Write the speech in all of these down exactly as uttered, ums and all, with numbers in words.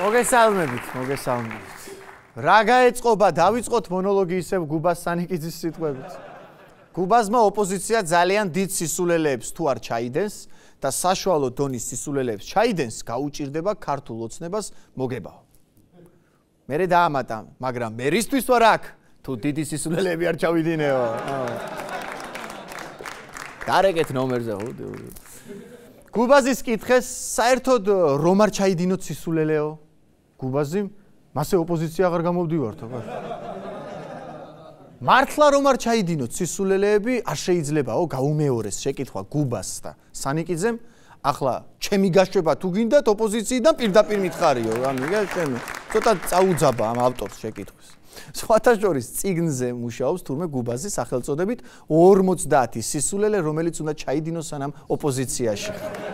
მოგესალმებით, მოგესალმებით. რა გაეწყობა, დავიწყოთ მონოლოგი ისევ გუბას სანიკიძის სიტყვებით. გუბაზმა ოპოზიცია ძალიან დიდ სისულელეებს თუ არ ჩაიდენს და საშუალო დონის სისულელეებს ჩაიდენს, გაუჭირდება ქართულ ოცნებას მოგებაო. მერე დაამატა, მაგრამ მერისთვის ვარ აქ, თუ დიდი სისულელეები არ ჩავიდინეო. დარეკეთ ნომერზე, ხუდი. გუბაზის კითხეს, საერთოდ რომ არ ჩაიდინოთ სისულელეო? გუბაზი, მასე ოპოზიცია აღარ გამოვდივართ, აბა. მართლა რომ არ ჩაიდინოთ სისულელეები, არ შეიძლებაო, გაუმეორეს შეკითხვა გუბას და სანიკიძემ, ახლა ჩემი გაშვება თუ გინდათ ოპოზიციიდან პირდაპირ მითხარიო, ამიგა ჩემი. ცოტა წაუძაბა ამ ავტორს შეკითხვის. სხვათა შორის წიგნზე მუშაობს თურმე გუბაზის სახელწოდებით ორმოცდაათი სისულელე, რომელიც უნდა ჩაიდინოს სანამ ოპოზიციაში.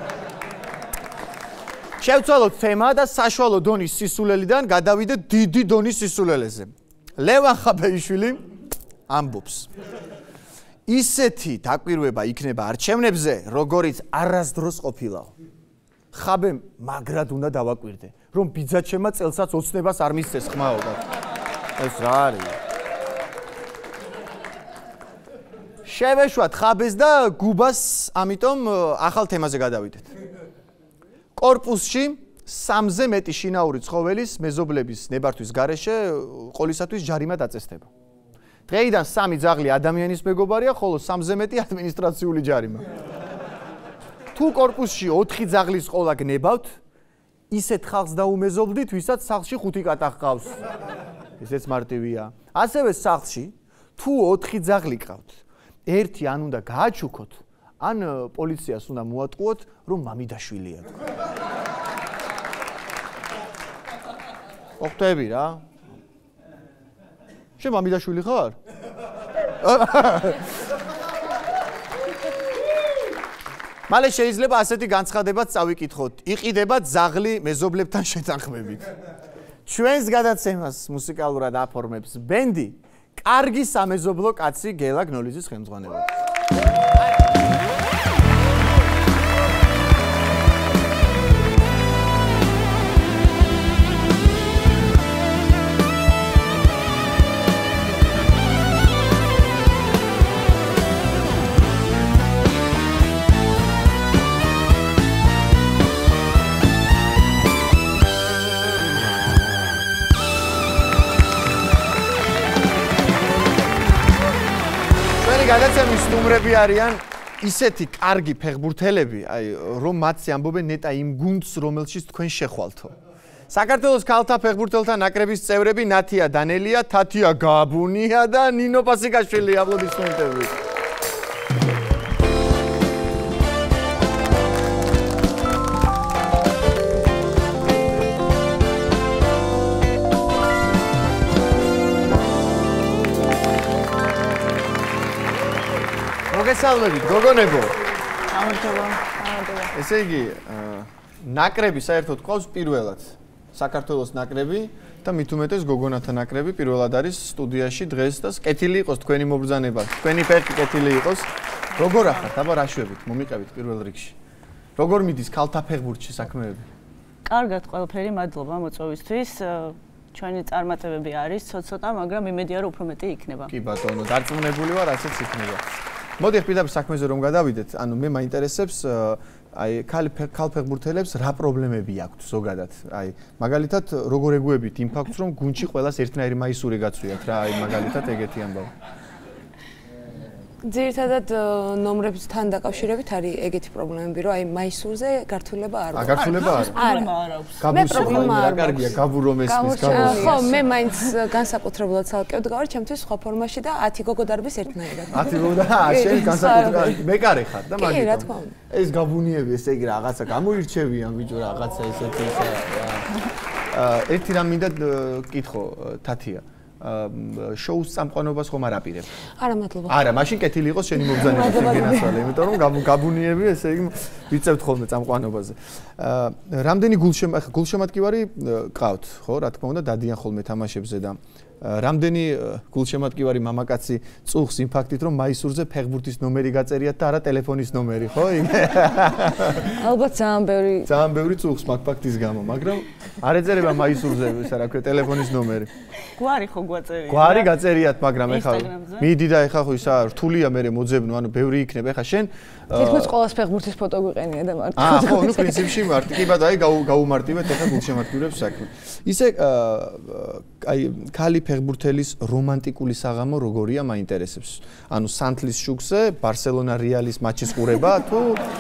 შევცვალოთ თემა და საშუალო დონის სისულელიდან გადავიდეთ დიდი დონის სისულელეზე. ლევან ხაბეიშვილი ამბობს. ისეთი დაკვირვება იქნება არჩევნებზე, როგორიც არასდროს ყოფილაო. ხაბემ მაგრად უნდა დავაკვირდე, რომ ბიძაჩემა წელსაც ოცნებას არ მისცეს ხმაო. ეს რა არის? შევეშვათ ხაბეს და გუბას, ამიტომ ახალ თემაზე გადავიდეთ. კორპუსში სამზე მეტი შინაური ცხოველის მეზობლების ნებართვის გარეშე ყოლისათვის ჯარიმა დაწესდება. დღეიდან სამი ძაღლი ადამიანის მეგობარია, ხოლო სამზე მეტი ადმინისტრაციული ჯარიმა. თუ კორპუსში ოთხი ძაღლის ყოლა გნებავთ, ისეთ ხალხს დაუმეზობდით, ვისაც სახლში ხუთი კატა ჰყავს. ესეც მარტივია. ასევე სახლში თუ ოთხი ძაღლი გყავთ, ერთი ან უნდა გააჩუქოთ, ან პოლიციას უნდა მოატყუოთ, რომ მამიდაშვილია. ოხტები რა. შენ მამიდაშვილი ხარ? მალე შეიძლება ასეთი განცხადებაც წავიკითხოთ. იყიდება ძაღლი მეზობლებთან შეთანხმებით. ჩვენს გადაცემას მუსიკალურად აფორმებს ბენდი კარგი სამეზობლო კაცი გელა გნოლიძის ხელმძღვანელობით. გადაცემის სტუმრები არიან ისეთი კარგი ფეხბურთელები, აი რომ მათზე ამბობენ ნეტა იმ გუნდს, რომელშიც თქვენ შეხვალთო. საქართველოს ქალთა ფეხბურთელთა ნაკრების წევრები ნათია დანელია, თათია გაბუნია და ნინო პასიკაშვილი. აპლოდისმენტები. მოგესალმებით, გოგონებო. გამარჯობა, გამარჯობა. ესე იგი, ნაკრები საერთოდ ყავს პირველად. საქართველოს ნაკრები და მით უმეტეს გოგონათა ნაკრები პირველად არის სტუდიაში დღეს და კეთილი იყოს თქვენი მობრძანება. თქვენი ფეხი კეთილი იყოს. როგორ ახართ? აბა რა შვებით? მომიყევით პირველ რიგში. როგორ მიდის ქალთა ფეხბურთში საქმეები? კარგად, ყველაფერი, მადლობა მოწვევისთვის. ჩვენი წარმატებები არის ცოტ-ცოტა, მაგრამ იმედია რომ უფრო მეტი იქნება. კი ბატონო, დარწმუნებული ვარ, ასეც იქნება. მოდი პირდაპირ საქმეზე რომ გადავიდეთ, ანუ მე მაინტერესებს აი ქალ ფეხბურთელებს რა პრობლემები აქვთ ზოგადად. აი მაგალითად როგორ ეგუებით იმ ფაქტს, რომ გუნდში ყველას ერთნაირი მაისური გაწვიათ რა, აი მაგალითად ეგეთი ამბავი. ძირითადად ნომრებთან დაკავშირებით არის ეგეთი პრობლემები, რომ აი მაისურზე გართულება არ აქვს. გართულება არ აქვს. პრობლემა არ აქვს. მე პრობლემა არ კარგია, გაბუ რომ ესმის, გაბუ. ხო, მე მაინც განსაკუთრებულად ცალკევ დგავარ ჩემთვის სხვა ფორმაში და ათი გოგო დარბის ერთნაირად. ათი გოგო და შენ განსაკუთრებით მეკარე ხარ და მაგით. კი, რა თქმა უნდა. ეს გაბუნიები, ესე იგი რაღაცა გამოირჩევიან ბიჭო, რაღაცა ესეთი ისე. ერთი რამ მინდა კითხო, თათია. შოუს წამყვანობას ხომ არ აპირებ? არა, მადლობა. არა, მაშინ კეთილი იყოს შენი მობრძანება შეგენაცვალე, იმიტომ რომ გაბუნიები, ესე იგი ვიცევთ ხოლმე წამყვანობაზე. რამდენი გულშემატკივარი გყავთ, ხო, რა თქმა უნდა, დადიან ხოლმე თამაშებზე და რამდენი გულშემატკივარი მამაკაცი წუხს იმ ფაქტით, რომ მაისურზე ფეხბურთის ნომერი გაწერიათ და არა ტელეფონის ნომერი, ხო? ალბათ ძალიან ბევრი ძალიან ბევრი წუხს მაგ ფაქტის გამო, მაგრამ არ ეწერება მაისურზე, ისა რა ქვია, ტელეფონის ნომერი. გვარი ხო გვაწერიათ? გვარი გაწერიათ, მაგრამ ეხლა მიდი და ეხლა ხო ისა რთულია მე მოძებნო, ანუ ბევრი იქნება. ეხლა შენ თითქოს ყოველს ფეხბურთის ფოტო გვიყენია და მარტო. აა, ხო, ნუ პრინციპში მარტი, კი ბატონო, აი გაუმარტივეთ ეხლა გულშემატკივრებს საქმე. ისე აი ქალი ფეხბურთელის რომანტიკული საღამო როგორია მაინტერესებს. ანუ სანთლის შუქზე, ბარსელონა რეალის მატჩის ყურება თუ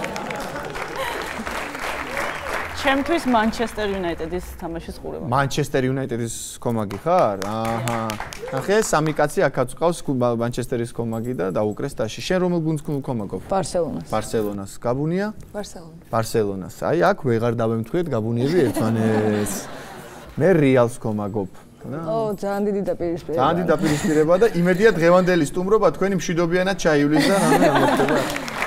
ჩემთვის Manchester United-ის თამაშის ყურება. Manchester United-ის კომაგი ხარ? აჰა. ახე სამი კაცი აქაც ყავს Manchester-ის კომაგი და დაუკრეს ტაში. შენ რომელ გუნდს კომაგობ? Barcelona-ს. Barcelona-ს. გაბუნია? Barcelona. Barcelona-ს. აი აქ ვეღარ დავემთხვიეთ გაბუნიები ერთმანეთს. მე Real-ს კომაგობ. ო, ძალიან დიდი დაპირისპირება. ძალიან დიდი დაპირისპირება და იმედია დღევანდელი სტუმრობა თქვენი მშვიდობიანად ჩაივლის და რამე ამოხდება.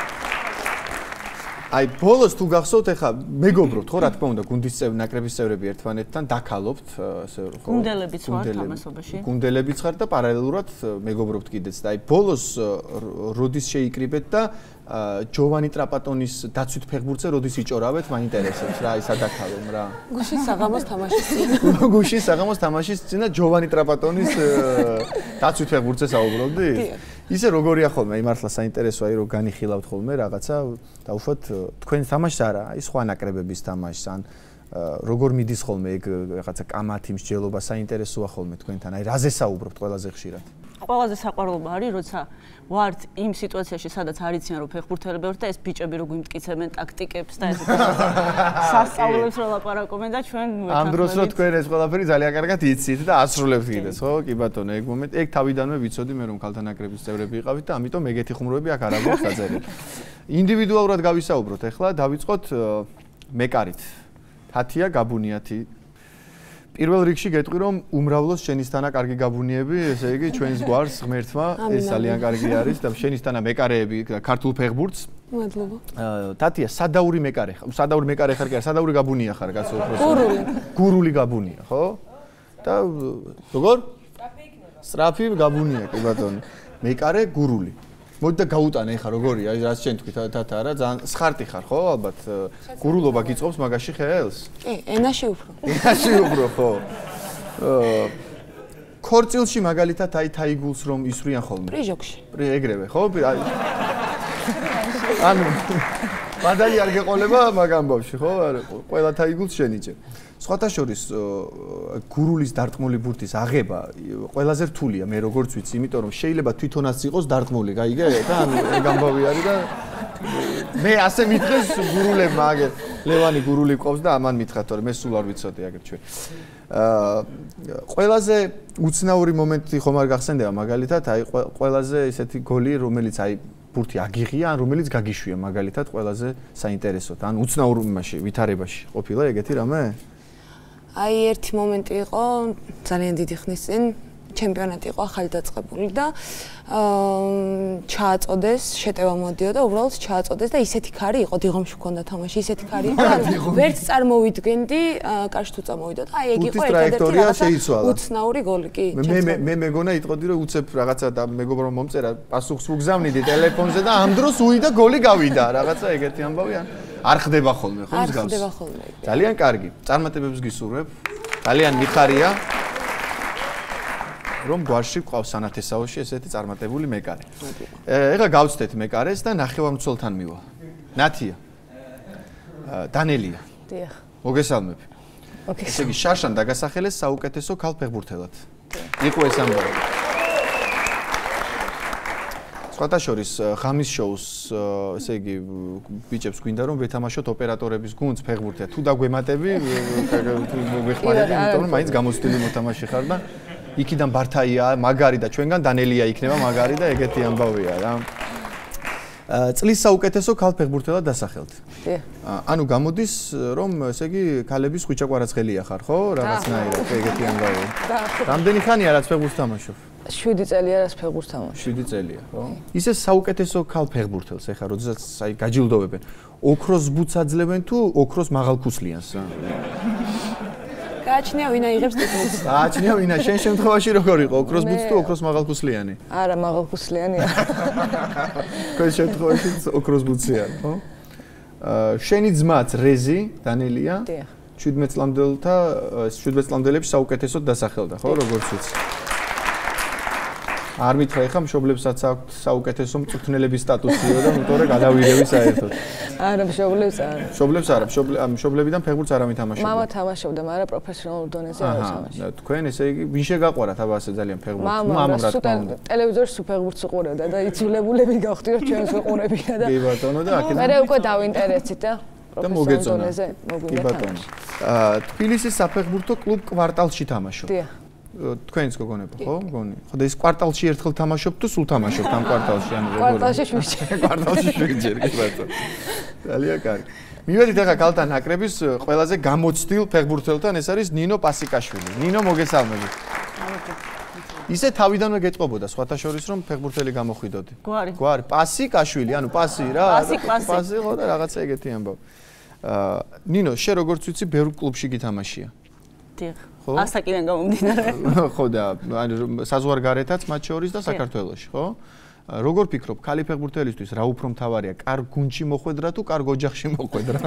აი ბოლოს თუ გახსოვთ ეხა მეგობრობთ ხო რა თქმა უნდა გუნდის წევრ ნაკრების წევრები ერთმანეთთან დაკალობთ ასე რომ ხო გუნდელებიც ვართ ამასობაში გუნდელებიც ხართ და პარალელურად მეგობრობთ კიდეც და აი ბოლოს როდის შეიკრიბეთ და ჯოვანი ტრაპატონის დაცვით ფეხბურთზე როდის იჭორავეთ მაინტერესებს რა ის ადაკალომ რა გუშინ საღამოს თამაშის წინ გუშინ საღამოს თამაშის წინ და ჯოვანი ტრაპატონის დაცვით ფეხბურთზე საუბრობდი ისე როგორია ხოლმე იმართლა საინტერესო აი რომ განიხილავთ ხოლმე რაღაცა დაუშვათ თქვენ თამაშს არა აი სხვა ნაკრებების თამაშს ან როგორ მიდის ხოლმე ეგ რაღაცა კამათი მსჯელობა საინტერესოა ხოლმე თქვენთან აი რაზე საუბრობთ ყველაზე ხშირად ყველაზე საყვარლობა არის როცა ვართ იმ სიტუაციაში სადაც არიციან რომ ფეხბურთელები ვართ და ეს ბიჭები რო გვიმტკიცებენ ტაქტიკებს და ეს სასწაულებს რო ლაპარაკობენ და ჩვენ ამ დროს რო თქვენ ეს ყველაფერი ძალიან კარგად იცით და ასრულებთ კიდეც ხო კი ბატონო ეგ მომენტ ეგ თავიდანვე ვიცოდი მე რომ ქალთა ნაკრების წევრები იყავით და ამიტომ ეგეთი ხუმრობები აქ არ აქვს დაწერილი ინდივიდუალურად გავისაუბროთ ახლა დავიწყოთ მეკარით თათია გაბუნიათი პირველ რიგში გეტყვი რომ უმრავლოს შენისთანა კარგი გაბუნიები, ესე იგი ჩვენს გვარს ღმერთმა ეს ძალიან კარგი არის და შენისთანა მეკარეები ქართულ ფეხბურთს. მადლობა. თათია სადაური მეკარე ხარ, სადაური მეკარე ხარ კი არა, სადაური გაბუნია ხარ, კაცო უბრალოდ. გურული. გურული გაბუნია, ხო? და როგორ? სწრაფი იქნება. სწრაფი გაბუნია, კი ბატონო. მეკარე გურული. მოდი და გაუტანე ხა როგორია, აი რაც შენ თქვი თათა რა, ძალიან სხარტი ხარ, ხო, ალბათ გურულობა გიწყობს მაგაში ხელს? კი, ენაში უფრო. ენაში უფრო, ხო. აა ქორწილში მაგალითად აი თაიგულს რომ ისვრიან ხოლმე. პრიჟოქში. ეგრევე, ხო? აი ანუ ბადალი არ გეყოლება მაგ ამბავში, ხო? არა, ყველა თაიგულს შენიჭე. სხვათა შორის გურულის დარტყმული ბურთის აღება ყველაზე რთულია მე როგორც ვიცი, იმიტომ რომ შეიძლება თვითონაც იყოს დარტყმული, გაიგე? და ანუ ეგ ამბავი არის და მე ასე მითხეს გურულებმა აგერ ლევანი გურული ყავს და ამან მითხა, თორე მე სულ არ ვიცოდი აგერ ჩვენ. აა ყველაზე უცნაური მომენტი ხომ არ გახსენდება მაგალითად, აი ყველაზე ესეთი გოლი, რომელიც აი ბურთი აგიღია, ან რომელიც გაგიშვია მაგალითად ყველაზე საინტერესოდ, ან უცნაურ იმაში, ვითარებაში ყოფილა ეგეთი რამე? აი ერთი მომენტი იყო ძალიან დიდი ხნის წინ ჩემპიონატი იყო ახალი დაწყებული და აა ჩააწოდეს შეტევა მოდიოდა უბრალოდ ჩააწოდეს და ისეთი ქარი იყო დიღომში მქონდა თამაში ისეთი ქარი იყო ვერც წარმოვიდგენდი კარში თუ წამოვიდა და აი ეგ იყო ერთადერთი რაღაცა უცნაური გოლი კი მე მე მე მეგონა იტყოდი რომ უცებ რაღაცა და მეგობრებმა მომწერა პასუხს უგზავნიდი ტელეფონზე და ამ დროს უიდა გოლი გავიდა რაღაცა ეგეთი ამბავი ან არ ხდება ხოლმე ხო მსგავს? არ ხდება ხოლმე. ძალიან კარგი. წარმატებებს გისურვებ. ძალიან მიხარია რომ გვარში ყავს სანათესაოში ესეთი წარმატებული მეკარე. ეხლა გავცდეთ მეკარეს და ნახევარმცველთან მივა. ნათია. დანელია. დიახ. მოგესალმები. ოკეი. ესე იგი შარშან დაგასახელეს საუკეთესო ქალ ფეხბურთელად. იყო ეს ამბავი. სხვათა შორის ღამის შოუს ესე იგი ბიჭებს გვინდა რომ ვეთამაშოთ ოპერატორების გუნდს ფეხბურთია თუ დაგვემატები ვეხმარები იმიტომ რომ მაინც გამოცდილი მოთამაშე ხარ და იქიდან ბართაია მაგარი და ჩვენგან დანელია იქნება მაგარი და ეგეთი ამბავია რა წლის საუკეთესო ქალ ფეხბურთელად დასახელთ. ანუ გამოდის რომ ესე იგი ქალების ხვიჩა კვარაცხელია ხარ ხო რაღაცნაირად ეგეთი ამბავია. რამდენი ხანია რაც ფეხბურთს თამაშობ? შვიდი წელია რაც ფეხბურთს თამაშობ. შვიდი წელია, ხო? ისე საუკეთესო ქალ ფეხბურთელს ეხა როდესაც აი გაჯილდოვებენ. ოქროს ბუთს აძლევენ თუ ოქროს მაღალქუსლიანს? გააჩნია ვინა იღებს ტიტულს. გააჩნია ვინა შენ შემთხვევაში როგორ იყო ოქროს ბუთი თუ ოქროს მაღალქუსლიანი? არა, მაღალქუსლიანი არა. თქვენ შემთხვევაში ოქროს ბუთია, ხო? აა შენი ძმაც რეზი დანელია? დიახ. შვიდმეტ წლამდელთა შვიდმეტ წლამდელებში საუკეთესოდ დასახელდა, ხო, როგორც ვიცი. არ მითხრა ხა მშობლებსაც აქვთ საუკეთესო მწვრთნელების სტატუსიო და იმიტომ რომ გადავიღები საერთოდ. არა, მშობლებს არა. მშობლებს არა, მშობლებიდან ფეხბურთს არ ამითამაშებდა. მამა თამაშობდა, მაგრამ პროფესიონალურ დონეზე არ თამაშობდა. აჰა, თქვენ ესე იგი ვინ შეგაყვარათ აბა ასე ძალიან ფეხბურთს? მამა რა თქმა უნდა. ტელევიზორში ფეხბურთს უყურებდა და იძულებულები გავხდიოთ ჩვენს უყურებია და კი ბატონო და აქედან მე უკვე დავინტერესდით და და მოგეწონა. მოგვიდა. კი ბატონო. აა თბილისის საფეხბურთო კლუბ კვარტალში თამაშობ. დიახ. თქვენს გოგონება ხო? მგონი. ხო და ის კვარტალში ერთხელ თამაშობთ თუ სულ თამაშობთ ამ კვარტალში? ანუ როგორ? კვარტალში შვიდჯერ. კვარტალში შვიდჯერ, კი ბატონო. ძალიან კარგი. მივედით ახლა კალთა ნაკრების ყველაზე გამოცდილ ფეხბურთელთან, ეს არის ნინო პასიკაშვილი. ნინო, მოგესალმებით. ისე თავიდანვე გეტყობოდა სხვათა შორის რომ ფეხბურთელი გამოხვიდოდი. გვარი. გვარი, პასიკაშვილი, ანუ პასი რა. პასი, პასი. პასი ხო და რაღაცა ეგეთი ამბავი. აა ნინო, შე როგორც ვიცი, ბევრ კლუბში გითამაშია. დიახ. ასაკიდან გამომდინარე. ხო და ანუ საზღვარგარეთაც მათ შორის და საქართველოში, ხო? როგორ ფიქრობ, ქალი ფეხბურთელისთვის რა უფრო მთავარია, კარგ გუნდში მოხვედრა თუ კარგ ოჯახში მოხვედრა?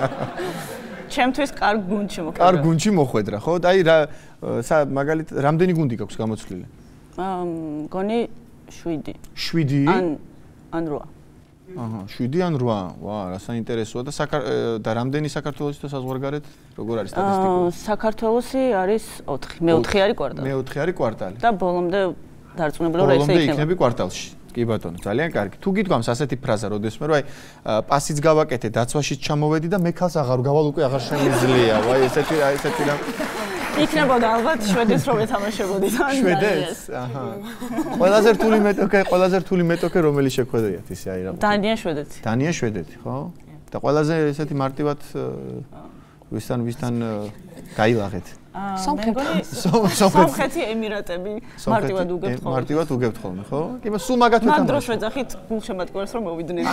ჩემთვის კარგ გუნდში მოხვედრა. კარგ გუნდში მოხვედრა, ხო? და აი რა მაგალითად რამდენი გუნდი გაქვს გამოცვლილი? აა მგონი შვიდი. შვიდი? ან ან რვა. აჰა, შვიდი ან რვა. ვა, რა საინტერესოა და და რამდენი საქართველოსი და საზღვარგარეთ? როგორ არის სტატისტიკა? აა საქართველოსი არის ოთხი. მე ოთხი არის კვარტალი. მე ოთხი არის კვარტალი. და ბოლომდე დარწმუნებული რომ ესე იქნება. ბოლომდე იქნები კვარტალში. კი ბატონო, ძალიან კარგი. თუ გითქვამს ასეთი ფრაზა, როდესმე რომ აი პასიც გავაკეთე, დაცვაშიც ჩამოვედი და მე ქალს აღარ გავალ უკვე აღარ შემიძლია. ვაი, ესეთი აი ესეთი რა. იქნებოდა ალბათ შვედეს რომ ეთამაშებოდი და შვედეს? აჰა. ყველაზე რთული მეტოქე, ყველაზე რთული მეტოქე რომელი შეხვედრიათ ისე აი რა. დანია შვედეთი. დანია შვედეთი, ხო? და ყველაზე ესეთი მარტივად ვისთან ვისთან გაილაღეთ. სომხეთი. სომხეთი ემირატები მარტივად უგებთ ხოლმე. მარტივად უგებთ ხოლმე, ხო? კი, სულ მაგათ ვეთამაშე. მან დროს ვეძახით გულშემატკივრებს რომ მოვიდნენ.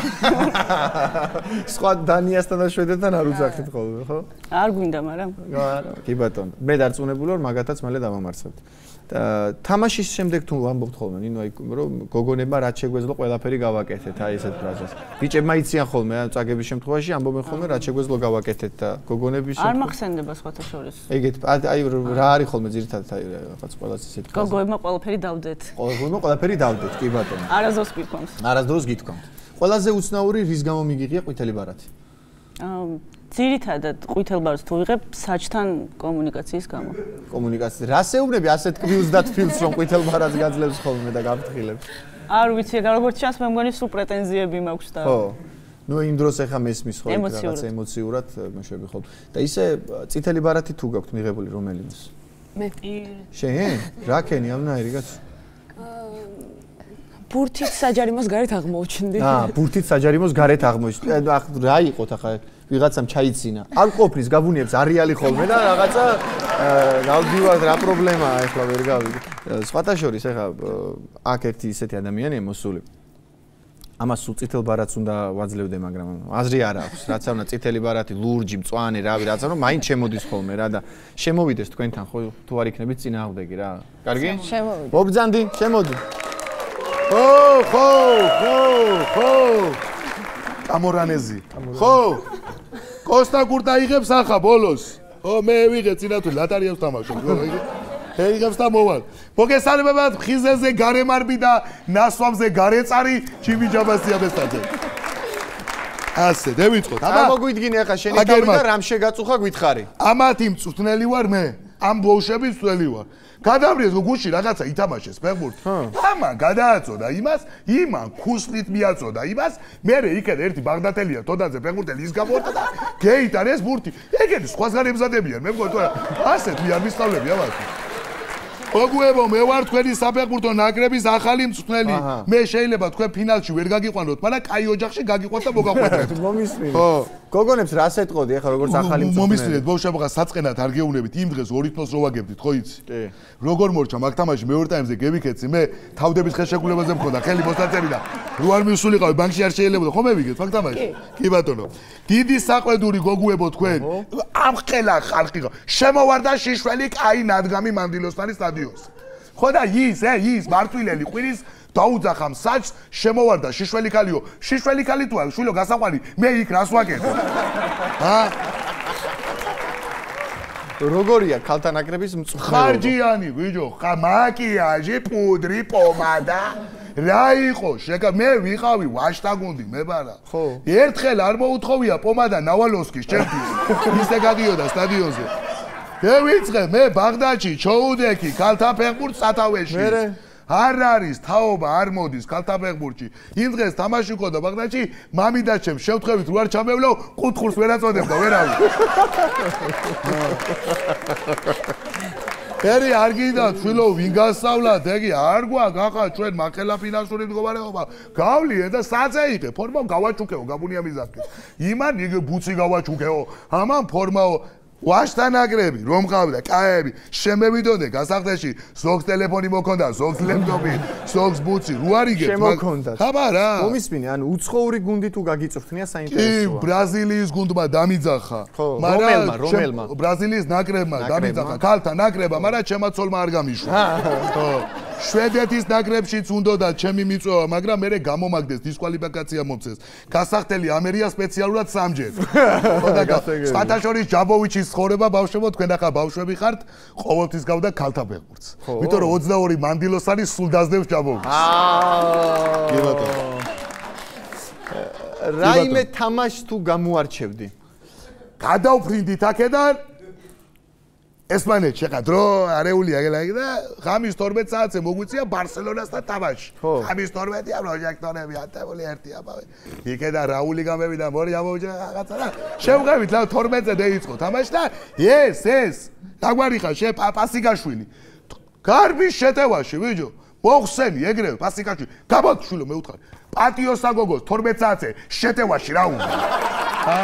სხვა დანიასთან და შვედეთთან არ უძახით ხოლმე, ხო? არ გვინდა, მაგრამ. კი ბატონო. მე დარწმუნებული ვარ, მაგათაც მალე დავამარცხებთ. და თამაშის შემდეგ თუ ვამბობთ ხოლმე, ნინო აი რომ გოგონება რაც შეგვეძლო ყველაფერი გავაკეთეთ, აი ესეთ ფრაზას. ბიჭებმა იციან ხოლმე, ან წაგების შემთხვევაში ამბობენ ხოლმე რაც შეგვეძლო გავაკეთეთ და გოგონების შემთხვევაში არ მახსენდება სხვათა შორის. ეგეთ აი რა არის ხოლმე ძირითადად აი რაღაც ყველას ისეთი ფრაზა. გოგოებმა ყველაფერი დავდეთ. გოგოებმა ყველაფერი დავდეთ, კი ბატონო. არასდროს გითქვამს. არასდროს გითქვამთ. ყველაზე უცნაური რის გამო მიგიღია ყვითელი ბარათი? აა ძირითადად ყვითელ ბარათს თუ ვიღებ საჭთან კომუნიკაციის გამო. კომუნიკაციის. რას ეუბნები ასეთ კბილს და თბილს რომ ყვითელ ბარათს გაძლევს ხოლმე და გაფრთხილებს? არ ვიცი, როგორც ჩანს მე მგონი სულ პრეტენზიები მაქვს და ხო. ნუ იმ დროს ახლა მესმის ხო რაღაც ემოციურად მეშვები ხოლმე. და ისე წითელი ბარათი თუ გაქვთ მიღებული რომელიმეს? მე. შენ? რა ქენი ამნაირი კაც? ბურთით საჯარიმოს გარეთ აღმოჩნდი. აა, ბურთით საჯარიმოს გარეთ აღმოჩნდი. რა იყოთ ახლა ვიღაცამ ჩაიცინა. არ ყოფნის გაბუნიებს არეალი ხოლმე და რაღაცა გავდივართ რა პრობლემაა ახლა ვერ გავიგე. სხვათა შორის ახლა აქ ერთი ისეთი ადამიანია მოსული. ამას სულ წითელ ბარათს უნდა ვაძლევდე, მაგრამ აზრი არ აქვს. რაც არ უნდა წითელი ბარათი, ლურჯი, მწვანე, რავი, რაც არ უნდა, მაინც შემოდის ხოლმე რა და შემოვიდეს თქვენთან ხო თუ არ იქნებით წინააღმდეგი რა. კარგი? შემოვიდი. მობძანდი, შემოდი. ო, ხო, ხო, ხო. კამორანეზი. ხო. კოსტა გურტა იღებს ახლა ბოლოს. ო, მე ვიღე წინა თუ ლატარიას თამაშობ. იღებს და მოვალ. მოგესალმებათ ხიზეზე გარემარბი და ნასვამზე გარეწარი ჩიმი ჯაბასიაბესტაძე. ასე, დევიწყოთ. აბა მოგვიდგინე ახლა შენი თავი და რამ შეგაწუხა გითხარი. ამათი მწვრთნელი ვარ მე. ამ ბლოუშების მწვრთნელი ვარ. გადავიდეს გუში რაღაცა ითამაშეს ფეხბურთი. ამან გადააწოდა იმას, იმან ქუსლით მიაწოდა იმას, მე იქეთ ერთი ბაღდათელია თოდაძე ფეხბურთელი ის გამოვარდა და გეიტანეს ბურთი. ეგეთი სხვას გარ ემზადებიან, მე მგონი თუ არა. ასეთ მე არ ვისწავლები ამას. მოგუებო, მე ვარ თქვენი საფეხბურთო ნაკრების ახალი მწვრთნელი. მე შეიძლება თქვენ ფინალში ვერ გაგიყვანოთ, მაგრამ კაი ოჯახში გაგიყვანთ და მოგაყვეთეთ. მომისმინე. ხო. გოგონებს რას ეტყოდი ახლა როგორც ახალი მწვრთნელი? მომისმინეთ, ბავშვებო, ხა საწყენად არ გეუნებით, იმ დღეს ორი თავს რო ვაგებდით, ხო იცი? კი. როგორ მორჩა მაგ თამაში მეორე ტაიმზე გევიქეცი, მე თავდების ხელშეკრულებაზე მქონდა, ხელი მოსაწევი და რო არ მისულიყავი, ბანკში არ შეიძლებოდა, ხო მე ვიგეთ მაგ თამაში? კი ბატონო. დიდი საყვედური გოგუებო თქვენ, ამხელა ხალხი ხო, შემოვარდა შიშველი კაი ნადგამი მანდილოსთანის სტადიონს. ხო და ის, ე, ის მარტვილელი ყვირის დაუძახა მსაჯს, შემოვარდა შიშველი ქალიო. შიშველი ქალი თუ არა, შვილო გასაყვანი, მე იქ რას ვაკეთო? ა? როგორია ქალთა ნაკრების მწვრთნელობა? ხარჯიანი, ბიჭო, ხა მაკიაჟი, პუდრი, პომადა. რა იყო? შეკა მე ვიყავი ვაშტაგუნდი, მე ბარა. ხო. ერთხელ არ მოუთხოვია პომადა ნავალოვსკის ჩემთვის. ისე გადიოდა სტადიონზე. მე ვიწყე, მე ბაღდადში, ჩოუდექი, ქალთა ფეხბურთს სათავეში. მერე არ არის თაობა არ მოდის ქალთა ფეხბურთში. იმ დღეს თამაში მქონდა ბაღდადში, მამიდა ჩემს შევთხევით რო არ ჩამევლო, კუთხურს ვერ აწოდებდა, ვერავი. ფერი არ გინდა თვილო ვინ გასწავლათ, ეგი არ გვაქვს ახლა ჩვენ მახელა ფინანსური მდგომარეობა. გავლიე და საძე იყე, ფორმა გავაჩუქეო, გაბუნია მიზახი. იმან იგი ბუცი გავაჩუქეო, ამან ფორმაო ვაშტა ნაკრები რომ ყავდა კაები შემევიდოდე გასახდეში ზოგს ტელეფონი მოქონდა ზოგს ლეპტოპი ზოგს ბუცი რო არიგეთ შემოქონდათ ხაბარა მომისმინე ანუ უცხოური გუნდი თუ გაგიწვრთნია საინტერესოა კი ბრაზილიის გუნდმა დამიძახა რომელმა რომელმა ბრაზილიის ნაკრებმა დამიძახა ქალთა ნაკრებმა მაგრამ ჩემმა ცოლმა არ გამიშვა ხო შვედეთის ნაკრებშიც უნდოდა ჩემი მიწვევა მაგრამ მე გამომაგდეს დისკვალიფიკაცია მომწეს გასახდელი ამერია სპეციალურად სამჯერ ხო და სხვათა შორის ჯაბოვიჩის ცხოვრება ბავშვებო თქვენ ახლა ბავშვები ხართ ყოველთვის გავდა ქალთა ფეხბურთს იმიტომ რომ ოცდაორი მანდილოსანი სულ დაძდევს ჯაბოვიჩს აა კი ბატონო რაიმე თამაშს თუ გამოარჩევდი გადავფრინდით აქედან ესპანეთში ხა დრო არეული აგელაგი და ხამის თორმეტ საათზე მოგვიწია ბარსელონასთან თამაში. ხამის თორმეტია პროჟექტორები ატებული ერთი აბავე. იქედა რაული გამევიდა მორი ამოვიჯა რაღაცა და შევღებით რა თორმეტზე დაიწყო თამაში და ეს ეს დაგვარი ხარ შე პასიკაშვილი. გარბის შეტევაში ვიჯო მოხსენი ეგრევე პასიკაშვილი. გამოდშვილო მე უთხარი. პატიოსა გოგოს თორმეტ საათზე შეტევაში რა უნდა. ჰა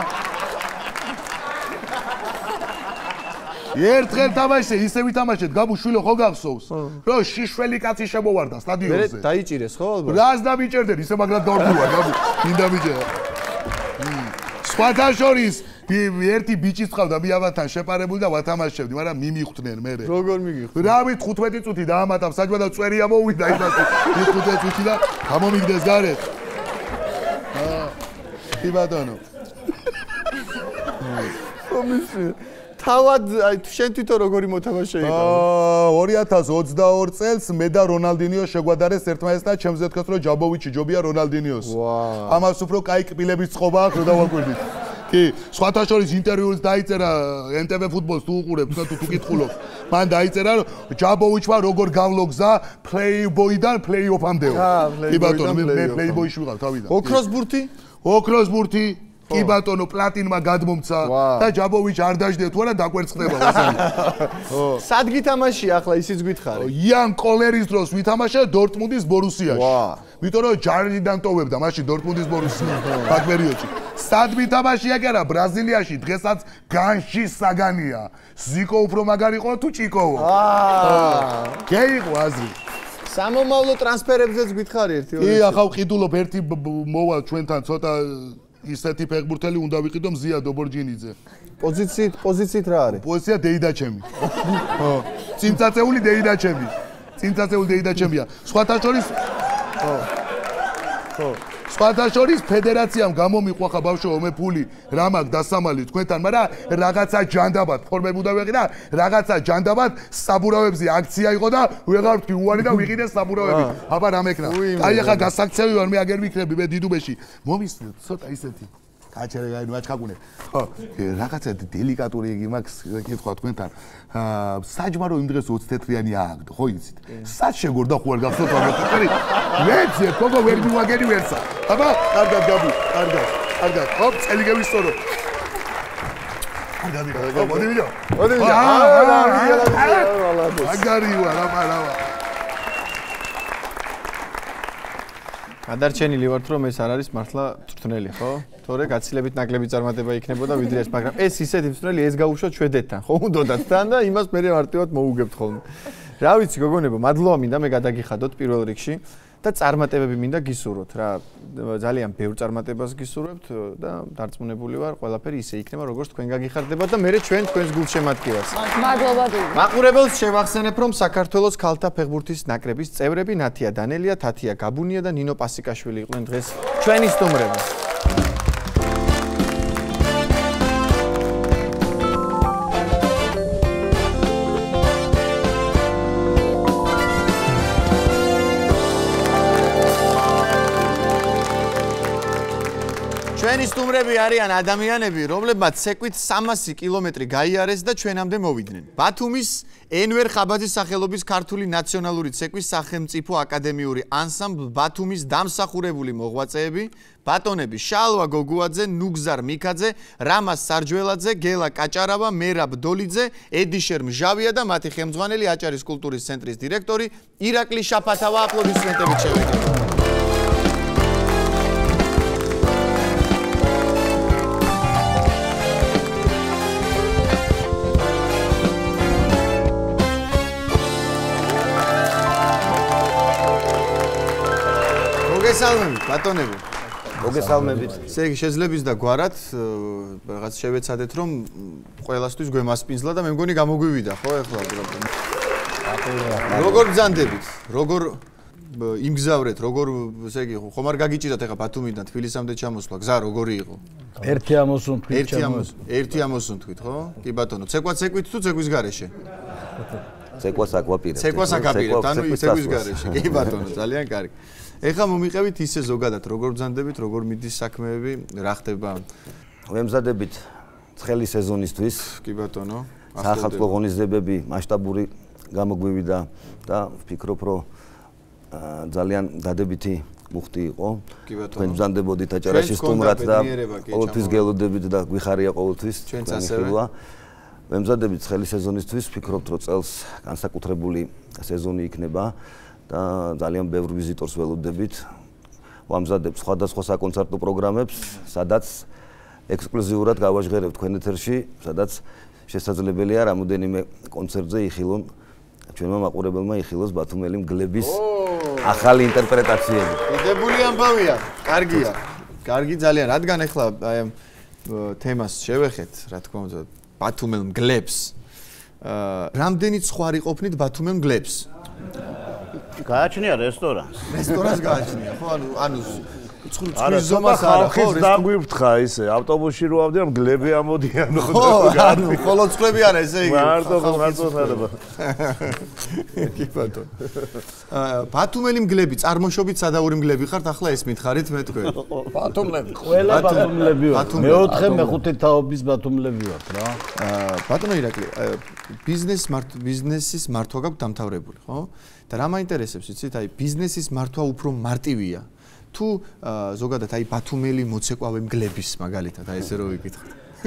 ერთხელ თამაშზე ისე ვითამაშეთ გაბუშვილო ხო გახსოვს რომ შიშველი კაცი შემოვარდა სტადიონზე მე დაიჭირეს ხო ალბათ რას დამიჭერდნენ ისე მაგრად დავდივარ გაბუ მინდა მიჭერა სხვათა შორის ერთი ბიჭი წავდა მიავათან შეპარებული და ვათამაშებდი მაგრამ მიმიხვდნენ მე როგორ მიგიხვდნენ რავით ხუთმეტი წუთი დაამატა საჯმა და წვერი ამოვიდა იმას ხუთმეტი წუთი და გამომიგდეს გარეთ აა კი ბატონო კომისი თავად შენ თვითონ როგორი მოთამაშე იყო? აა ორი ათას ოცდაორი წელს მე და რონალდინიო შეგვადარეს ერთმანეთსთან ჩემზე თქვათ რომ ჯაბოვიჩი ჯობია რონალდინიოს. ვაა. ამას უფრო კაი კბილების წყობა აქვს რომ დავაკვირდით. კი, სხვათა შორის ინტერვიუს დაიწერა ენ ტე ვე ფუტბოლს თუ უყურებ, თუ თუ კითხულობ. მან დაიწერა რომ ჯაბოვიჩმა როგორ გავლოგზა პლეიბოიდან პლეიოფამდეო. კი ბატონო, მე პლეიბოიში ვიყავ თავიდან. ოქროს ბურთი? ოქროს ბურთი კი ბატონო პლატინმა გადმომცა და ჯაბოვიჩი არ დაждდე თუ არა დაკვერცხდება ვასალი. ხო. სად გითამაშია ახლა ისიც გითხარი? იან კოლერის დროს ვითამაშა დორტმუნდის ბორუსიაში. ვა. იმიტომ რომ ჯარიდან ტოვებდა მაშინ დორტმუნდის ბორუსია მაგ პერიოდში. სად ვითამაშია კი არა ბრაზილიაში დღესაც განში საგანია. ზიკო უფრო მაგარი იყო თუ ჭიკოო? აა. გეიყო აზრი. სამომავლო ტრანსფერებზეც გითხარი ერთი ორი. კი ახლა ვყიდულობ ერთი მოვალ ჩვენთან ცოტა ისეთი ფეხბურთელი უნდა ვიყიდო მზია დობორჯინიძე. პოზიციით, პოზიციით რა არის? პოზიცია დეიდაჩემი. ხო. წინწაწეული დეიდაჩემი. წინწაწეული დეიდაჩემია. სხვათა შორის ხო. ხო. სხვათა შორის ფედერაციამ გამომიყვა ხა ბავშვო მე ფული რა მაქვს დასამალი თქვენთან, მაგრამ რაღაცა ჯანდაბად ფორმები უნდა ვეყიდე და რაღაცა ჯანდაბად საბურავებზე აქცია იყო და ვეღარ ვთქვი უარი და ვიყიდე საბურავები. აბა რა მეკნა. აი ახლა გასაქცევი ვარ მე აგერ ვიქნები მე დიდუბეში. მომისმენთ ცოტა ისეთი კაჩერე გაი მაჩხაკუნე. ხო, რაღაცა დელიკატური იგი მაქვს კითხვა თქვენთან. აა საჯმა რომ იმ დღეს ოცი თეთრიანი ააგდო, ხო იცით? სად შეგორდა ხო არ გახსოვთ ამბობი? მეცე, გოგო ვერ მივაგერი ვერცა. აბა, კარგად გაბი, კარგად. კარგად. ჰოპ, წელი გევისწორო. კარგად იყო. ხო, მოდი ვიდეო. მოდი ვიდეო. აა, აგარი ვარ, აბა, აბა. გადარჩენილი ვართ რომ ეს არ არის მართლა წვრთნელი, ხო? თორე გაცილებით ნაკლები წარმატება იქნებოდა ვიდრე ეს, მაგრამ ეს ისეთი წვრთნელი ეს გაუშვათ შვედეთთან, ხო? უნდათ თან და იმას მე მარტივად მოუგებთ ხოლმე. რა ვიცი გოგონებო, მადლობა მინდა მე გადაგიხადოთ პირველ რიგში და წარმატებები მინდა გისურვოთ რა. ძალიან ბევრ წარმატებას გისურვებთ და დარწმუნებული ვარ, ყველაფერი ისე იქნება, როგორც თქვენ გაგიხარდებათ და მე ჩვენ თქვენს გულშემატკივარს. მადლობა დიდი. მაყურებელს შევახსენებ, რომ საქართველოს ქალთა ფეხბურთის ნაკრების წევრები ნათია დანელია, თათია გაბუნია და ნინო პასიკაშვილი იყვნენ დღეს ჩვენი სტუმრები. ჩვენი სტუმრები არიან ადამიანები, რომლებმაც ცეკვით სამასი კილომეტრი გაიარეს და ჩვენამდე მოვიდნენ. ბათუმის ენვერ ხაბაძის სახელობის ქართული ნაციონალური ცეკვის სახელმწიფო აკადემიური ანსამბლ ბათუმის დამსახურებული მოღვაწეები, ბატონები შალვა გოგუაძე, ნუგზარ მიქაძე, რამას სარჯველაძე, გელა კაჭარავა, მერაბ დოლიძე, ედიშერ მჟავია და მათი ხელმძღვანელი აჭარის კულტურის ცენტრის დირექტორი ირაკლი შაფათავა. აპლოდისმენტებით შევეკრიბოთ. მოგესალმებით, ბატონები. მოგესალმებით. ესე იგი, შეძლებს და გვარად რაღაც შევეცადეთ, რომ ყველასთვის გვემასპინძლა და მე მგონი გამოგვივიდა, ხო, ეხლა უბრალოდ. როგორ ბრძანდებით? როგორ იმგზავრეთ? როგორ, ესე იგი, ხომ არ გაგიჭირათ ეხლა ბათუმიდან თბილისამდე ჩამოსვლა? გზა როგორი იყო? ერთი ამოსუნთქვით ერთი ამოს, ერთი ამოსუნთქვით, ხო? კი ბატონო, ცეკვა ცეკვით თუ ცეკვის გარეშე? ცეკვას აკვაპირებთ. ცეკვას აკაპირებთ, ანუ ცეკვის გარეშე. კი ბატონო, ძალიან კარგი. ეხლა მომიყევით ისე ზოგადად, როგორ ბრძანდებით, როგორ მიდის საქმეები, რა ხდება? ვემზადებით ცხელი სეზონისთვის. კი ბატონო. სახალხო ღონისძიებები მასშტაბური გამოგვივიდა და ვფიქრობ, რომ ძალიან დადებითი მუხტი იყო. კი ბატონო. თქვენ ბრძანდებოდით აჭარაში სტუმრად და ყოველთვის გელოდებით და გვიხარია ყოველთვის ჩვენი ხილვა. ვემზადებით ცხელი სეზონისთვის, ვფიქრობთ, რომ წელს განსაკუთრებული სეზონი იქნება. და ძალიან ბევრ ვიზიტორს ველოდებით. ვამზადებთ სხვადასხვა საკონცერტო პროგრამებს, სადაც ექსკლუზიურად გავაჟღერებთ თქვენ ეთერში, სადაც შესაძლებელია რამოდენიმე კონცერტზე იხილონ ჩვენმა მაყურებელმა იხილოს ბათუმელი მგლების ახალი ინტერპრეტაციები. დიდებული ამბავია. კარგია. კარგი ძალიან, რადგან ახლა აი ამ თემას შევეხეთ, რა თქმა უნდა, ბათუმელ მგლებს. აა რამდენიც ხვარი ყოფნით ბათუმელ მგლებს? გააჩნია რესტორანს. რესტორანს გააჩნია, ხო? ანუ ანუ წყლის ზომას არა, ხო? ხალხის დაგვიფრთხა ისე, ავტობუსში რო ავდიან, მგლები ამოდიან. ხო, ანუ ხოლო წყლები არა, ესე იგი. მარტო მარტო ხარება. კი ბატონო. აა ბათუმელი მგლები, წარმოშობით სადაური მგლები ხართ, ახლა ეს მითხარით მე თქვენ. ბათუმლები. ყველა ბათუმლები ვართ. მეოთხე მეხუთე თაობის ბათუმლები ვართ რა. აა ბატონო ირაკლი, ბიზნეს ბიზნესის მართვა გაქვთ დამთავრებული, ხო? და რა მაინტერესებს, იცით, აი ბიზნესის მართვა უფრო მარტივია. თუ ზოგადად აი ბათუმელი მოცეკვავე მგლების მაგალითად, აი ესე რო ვიკითხოთ.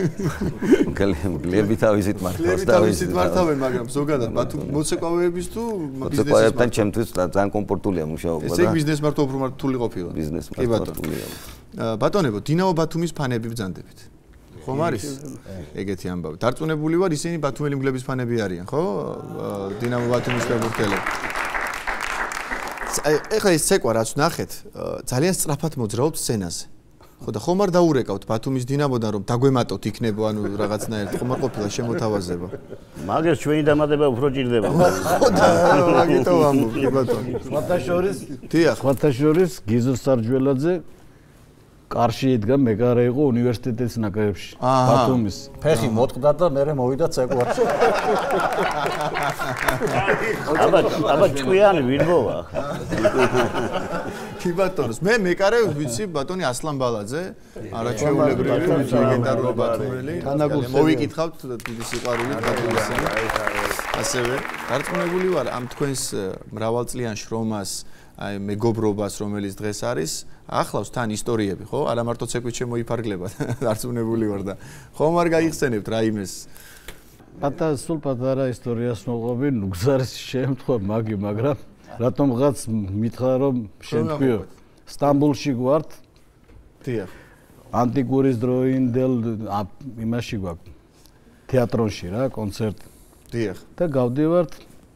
მგლები თავისით მართავს და თავისით მართავენ, მაგრამ ზოგადად ბათუმ მოცეკვავეების თუ ბიზნესის მოცეკვავებთან ჩემთვის ძალიან კომფორტულია მუშაობა და ესე ბიზნეს მართვა უფრო მარტული ყოფილა. ბიზნეს მარტულია. ბატონებო, დინამო ბათუმის ფანები ბრძანდებით. ხომ არის? ეგეთი ამბავი. დარწმუნებული ვარ, ისინი ბათუმელი მგლების ფანები არიან, ხო? დინამო ბათუმის ფეხბურთელები. ეხლა ეს ცეკვა რაც ნახეთ, ძალიან სწრაფად მოძრაობთ სცენაზე. ხო და ხომ არ დაურეკავთ ბათუმის დინამოდან რომ დაგვემატოთ იქნება, ანუ რაღაცნაირად ხომ არ ყოფილა შემოთავაზება. მაგას ჩვენი დამატება უფრო ჭირდება. ხო და მაგითო ამბობ, კი ბატონო. სხვათა შორის, დიახ. სხვათა შორის გიზო სარჯველაძე კარში იდგა, მეკარე იყო უნივერსიტეტის ნაკრებში, ბათუმის. ფეხი მოტყდა და მე მოვიდა ცეკვაში. აბა აბა ჭკვიანი ვინ მოვა? კი ბატონოს, მე მეკარე ვიცი ბატონი ასლან ბალაძე, არაჩვეულებრივი ლეგენდარული ბათუმელი. მოვიკითხავთ დიდი სიყვარულით ბათუმისელი. ასევე დარწმუნებული ვარ ამ თქვენს მრავალწლიან შრომას, აი მეგობრობას, რომელიც დღეს არის, ახლავს თან ისტორიები, ხო? არა მარტო ცეკვით შემოიფარგლება, დარწმუნებული ვარ და ხომ არ გაიხსენებთ რაიმეს? პატარა სულ პატარა ისტორიას მოყვები, ნუგზარის შემთხვევა მაგი, მაგრამ რატომღაც მითხრა რომ შენ თქვიო სტამბოლში გვართ. დიახ. ანტიკურის დროინდელ იმაში გვაქვს თეატრონში რა, კონცერტი. დიახ. და გავდივართ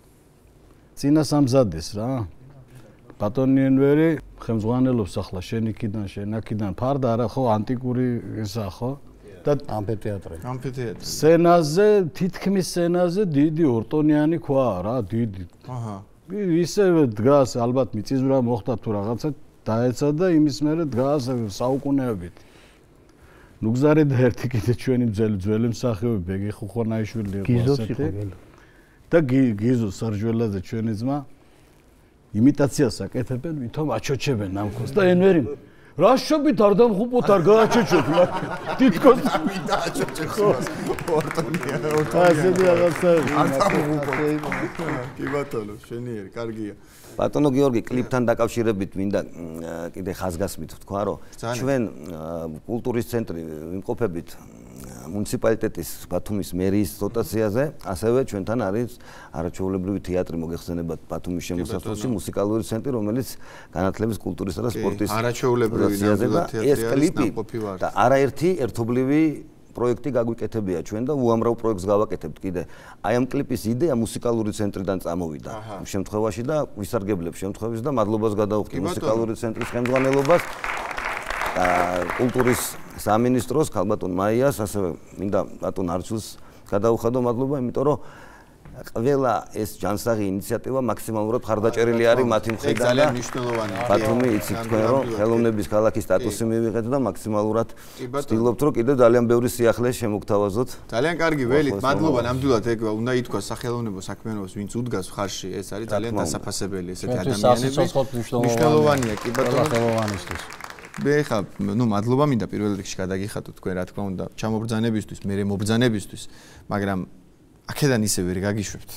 წინა სამზადეს რა. ბატონი ენვერი ხელმძღვანელობს ახლა შენ იქიდან, შენ აქიდან ფარდა არა ხო ანტიკური ესა ხო? და ამფითეატრი. ამფითეატრი. სცენაზე, თითქმის სცენაზე დიდი ორტონიანი ქვაა რა, დიდი. აჰა. ისევე დგას, ალბათ მიწისძვრა მოხდა თუ რაღაცა დაეცა და იმის მერე დგას საუკუნეებით. ნუ გზარი და ერთი კიდე ჩვენი ძველი ძველი მსახიობი ბეგი ხუხონაიშვილი იყო ასეთი. და გიზო სარჯველაძე ჩვენი ძმა იმიტაციას აკეთებენ, ვითომ აჩოჩებენ ამ ხოს და ენვერი რა შობით არ დამხუპოთ არ გააჩოჩოთ მაგ თითქოს ვიდა აჩოჩებს ორტონია ასეთი რაღაცა არ დამხუპოთ კი ბატონო შენიერი კარგია ბატონო გიორგი კლიპთან დაკავშირებით მინდა კიდე ხაზგასმით ვთქვა რომ ჩვენ კულტურის ცენტრი ვიმყოფებით მუნიციპალიტეტის ბათუმის მერიის დოტაციაზე, ასევე ჩვენთან არის არაჩვეულებრივი თეატრი მოგეხსენებათ ბათუმის შემოსასვლელში მუსიკალური ცენტრი, რომელიც განათლების, კულტურისა და სპორტის არაჩვეულებრივი თეატრი ეს კლიპი და არაერთი ერთობლივი პროექტი გაგვიკეთებია ჩვენ და უამრავ პროექტს გავაკეთებთ კიდე. აი ამ კლიპის იდეა მუსიკალური ცენტრიდან წამოვიდა. ამ შემთხვევაში და ვისარგებლებ შემთხვევაში და მადლობას გადავხდი მუსიკალური ცენტრის ხელმძღვანელობას და კულტურის სამინისტროს ქალბატონ მაიას, ასევე მინდა ბატონ არჩილს გადავუხადო მადლობა, იმიტომ რომ ყველა ეს ჯანსაღი ინიციატივა მაქსიმალურად ხარდაჭერილი არის მათი მხრიდან. ძალიან მნიშვნელოვანია. ბათუმი იცით თქვენ რომ ხელოვნების ქალაქის სტატუსი მივიღეთ და მაქსიმალურად ვცდილობთ რომ კიდევ ძალიან ბევრი სიახლე შემოგთავაზოთ. ძალიან კარგი ველით, მადლობა ნამდვილად ეგ უნდა ითქვა სახელოვნებო საქმიანობას ვინც უდგას ხარში, ეს არის ძალიან დასაფასებელი ესეთი ადამიანები. მნიშვნელოვანია კი ბატონო ხელოვნისთვის. მე ხა, ნუ მადლობა მინდა პირველ რიგში გადაგიხადოთ თქვენ რა თქმა უნდა ჩამობრძანებისთვის, მე მობრძანებისთვის, მაგრამ აქედან ისე ვერ გაგიშვებთ.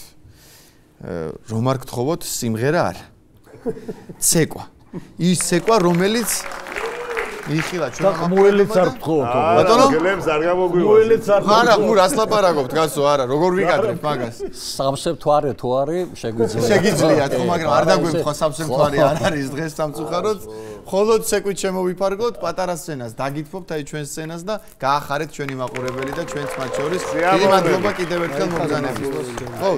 რომ არ გთხოვოთ სიმღერა არა. ცეკვა. ის ცეკვა რომელიც იხილა ჩვენ აღმოელიც არ გთხოვოთ. ბატონო, გელებს არ გამოგვივა. მოელიც არ გთხოვოთ. არა, გურ რას ლაპარაკობთ, გასო არა, როგორ ვიკადრებ მაგას? სამსებ თვარე თუ არის, შეგვიძლია. შეგიძლიათ, ხო, მაგრამ არ დაგვემთხვა სამსებ თვარი არ არის დღეს სამწუხაროდ. ხოლოდ ცეკვით შემოვიფარგლოთ პატარა სცენას, დაგითმობთ აი ჩვენ სცენას და გაახარეთ ჩვენი მაყურებელი და ჩვენც მათ შორის. დიდი მადლობა კიდევ ერთხელ მოგზაურობისთვის. ხო.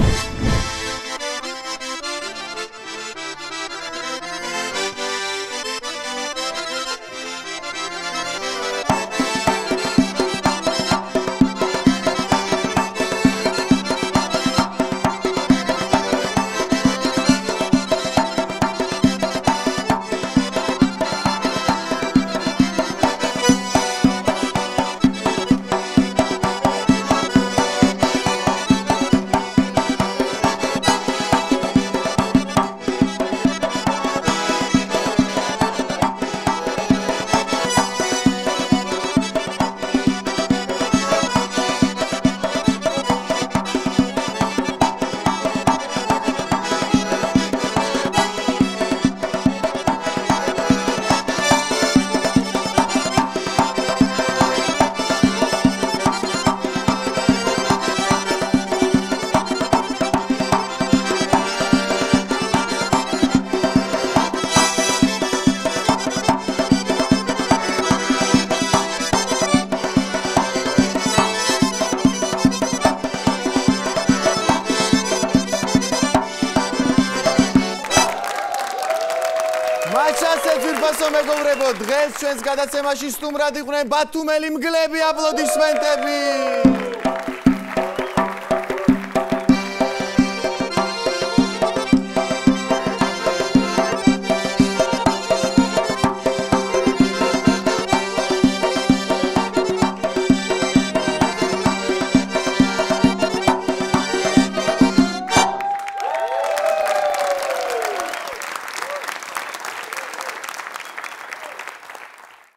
მეგობრებო, დღეს ჩვენს გადაცემაში სტუმრად იყვნენ ბათუმელი მგლები, აპლოდისმენტები.